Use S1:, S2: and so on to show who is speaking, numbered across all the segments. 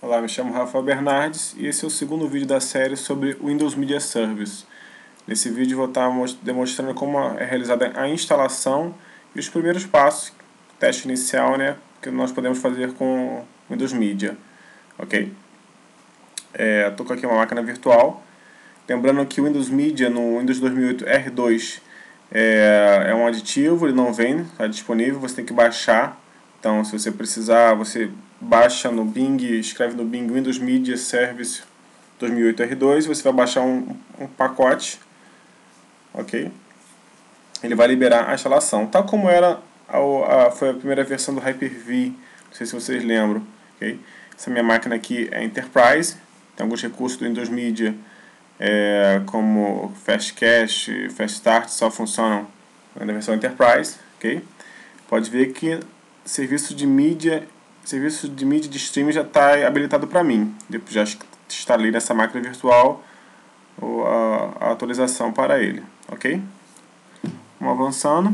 S1: Olá, me chamo Rafael Bernardes e esse é o segundo vídeo da série sobre Windows Media Service. Nesse vídeo vou estar demonstrando como é realizada a instalação e os primeiros passos, teste inicial, que nós podemos fazer com Windows Media. Ok? Estou com aqui uma máquina virtual. Lembrando que o Windows Media no Windows 2008 R2 é um aditivo, ele não vem, está disponível, você tem que baixar. Então, se você precisar, você baixa no Bing, escreve no Bing Windows Media Service 2008 R2 e você vai baixar um pacote, ok? Ele vai liberar a instalação, tal como foi a primeira versão do Hyper-V, não sei se vocês lembram, ok? Essa minha máquina aqui é Enterprise, tem alguns recursos do Windows Media, como Fast Cache, Fast Start, só funcionam na versão Enterprise, ok? Pode ver que serviço de mídia de streaming já está habilitado para mim. Depois já instalei nessa máquina virtual a atualização para ele, ok? Vamos avançando.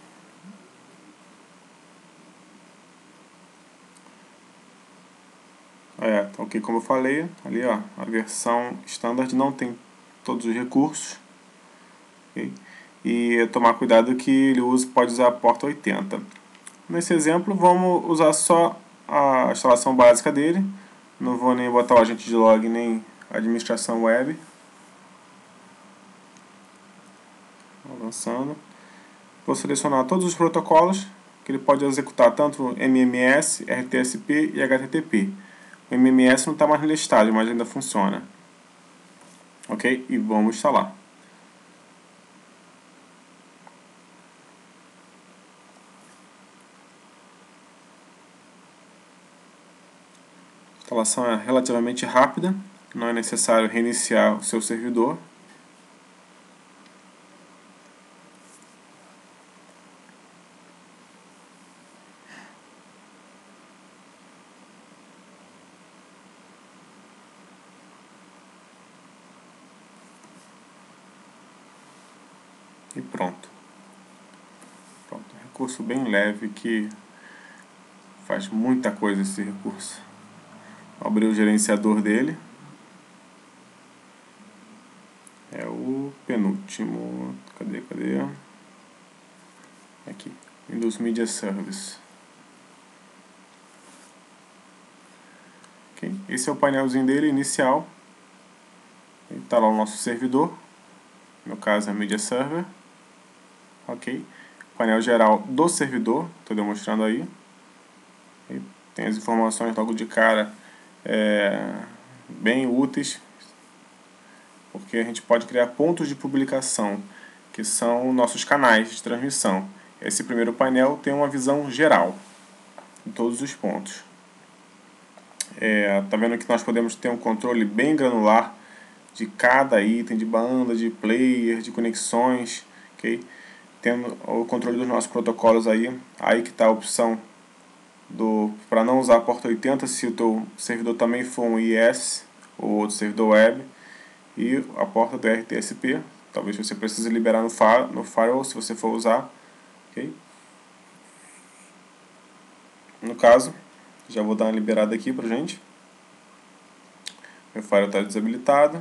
S1: Ok, como eu falei, ali ó, a versão standard não tem todos os recursos, okay? E tomar cuidado que ele pode usar a porta 80. Nesse exemplo, vamos usar só a instalação básica dele. Não vou nem botar o agente de log nem administração web. Avançando. Vou selecionar todos os protocolos que ele pode executar, tanto MMS, RTSP e HTTP. O MMS não está mais listado, mas ainda funciona. Ok? E vamos instalar. A instalação é relativamente rápida, não é necessário reiniciar o seu servidor. E pronto. Um recurso bem leve que faz muita coisa esse recurso. Vou abrir o gerenciador dele. É o penúltimo. Cadê? Aqui. Windows Media Service. Okay. Esse é o painelzinho dele inicial. Está lá o nosso servidor. No caso é Media Server. Ok. Painel geral do servidor. Estou demonstrando aí. E tem as informações logo de cara bem úteis, porque a gente pode criar pontos de publicação, que são nossos canais de transmissão. Esse primeiro painel tem uma visão geral de todos os pontos. Tá vendo que nós podemos ter um controle bem granular de cada item, de banda, de player, de conexões, ok? Tendo o controle dos nossos protocolos aí que está a opção para não usar a porta 80 se o teu servidor também for um IS ou outro servidor web, e a porta do RTSP, talvez você precise liberar no firewall se você for usar, ok? No caso, já vou dar uma liberada aqui pra gente. Meu firewall está desabilitado.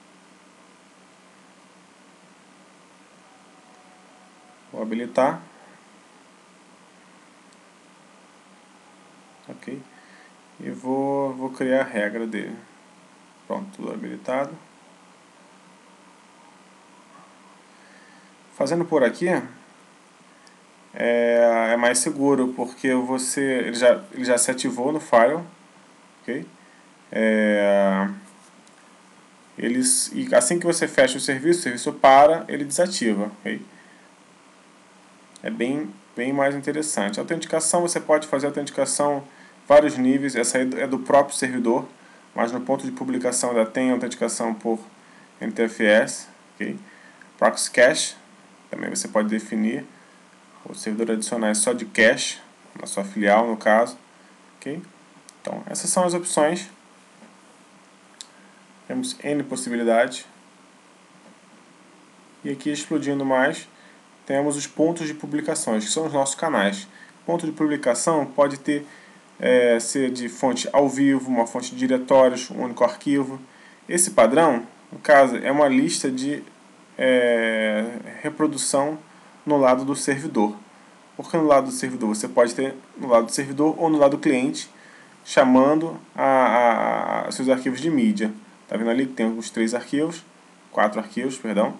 S1: Vou habilitar. Ok? E vou criar a regra dele. Pronto, tudo habilitado. Fazendo por aqui é mais seguro, porque ele já se ativou no firewall, ok? E assim que você fecha o serviço para, ele desativa, ok? É bem mais interessante. A autenticação, você pode fazer autenticação vários níveis, essa aí é do próprio servidor, mas no ponto de publicação ainda tem autenticação por NTFS, ok? Proxy Cache, também você pode definir o servidor adicionais só de cache, na sua filial no caso, ok? Então, essas são as opções. Temos N possibilidades. E aqui, explodindo mais, temos os pontos de publicações, que são os nossos canais. Ponto de publicação pode ter ser de fonte ao vivo, uma fonte de diretórios, um único arquivo. Esse padrão, no caso, é uma lista de reprodução no lado do servidor. Porque no lado do servidor você pode ter no lado do servidor ou no lado do cliente, chamando a seus arquivos de mídia. Tá vendo ali que tem os 4 arquivos, perdão.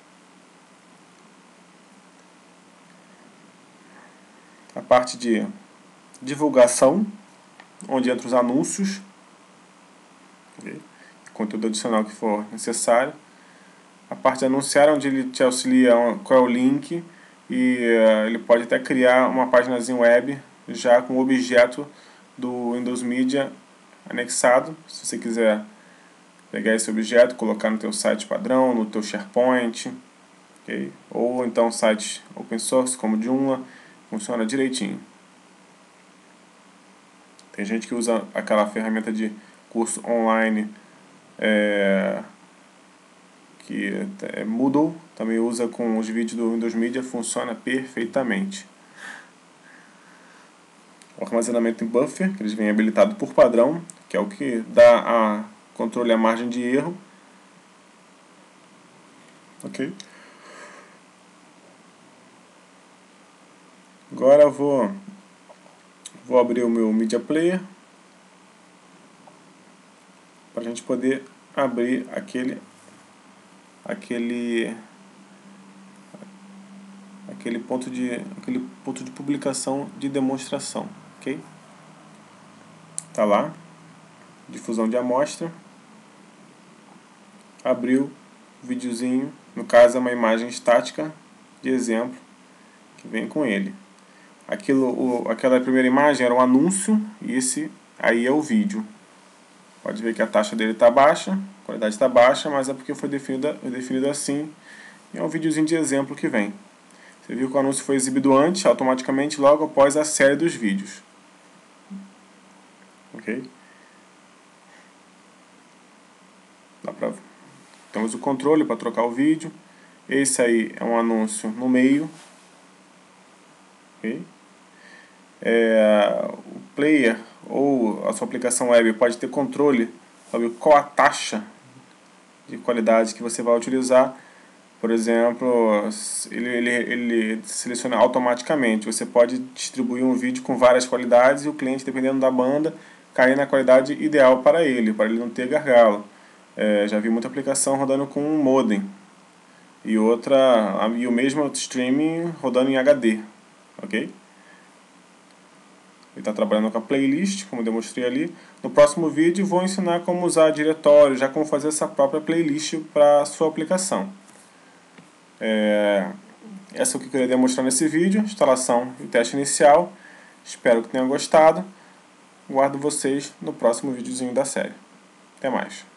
S1: A parte de divulgação, onde entra os anúncios, conteúdo adicional que for necessário. A parte de anunciar, onde ele te auxilia qual é o link, e ele pode até criar uma páginazinha web já com o objeto do Windows Media anexado, se você quiser pegar esse objeto, colocar no teu site padrão, no teu SharePoint, okay? Ou então sites open source como Joomla, funciona direitinho. Tem gente que usa aquela ferramenta de curso online que é Moodle, também usa com os vídeos do Windows Media, funciona perfeitamente. O armazenamento em buffer, que eles vêm habilitado por padrão, que é o que dá controle à margem de erro. Ok? Agora eu vou abrir o meu Media Player para a gente poder abrir aquele ponto de publicação de demonstração, ok? Tá lá, difusão de amostra, abriu o videozinho, no caso é uma imagem estática de exemplo que vem com ele. Aquela primeira imagem era um anúncio e esse aí é o vídeo. Pode ver que a taxa dele está baixa, a qualidade está baixa, mas é porque foi definido assim. E é um videozinho de exemplo que vem. Você viu que o anúncio foi exibido antes, automaticamente, logo após a série dos vídeos. Ok? Temos o controle para trocar o vídeo. Esse aí é um anúncio no meio. Ok? O player ou a sua aplicação web pode ter controle sobre qual a taxa de qualidade que você vai utilizar. Por exemplo, ele seleciona automaticamente. Você pode distribuir um vídeo com várias qualidades e o cliente, dependendo da banda, cair na qualidade ideal para ele não ter gargalo. Já vi muita aplicação rodando com um modem e o mesmo streaming rodando em HD, ok? Ele está trabalhando com a playlist, como demonstrei ali. No próximo vídeo vou ensinar como usar diretório, já como fazer essa própria playlist para a sua aplicação. Essa é o que eu queria demonstrar nesse vídeo, instalação e teste inicial. Espero que tenham gostado. Guardo vocês no próximo videozinho da série. Até mais.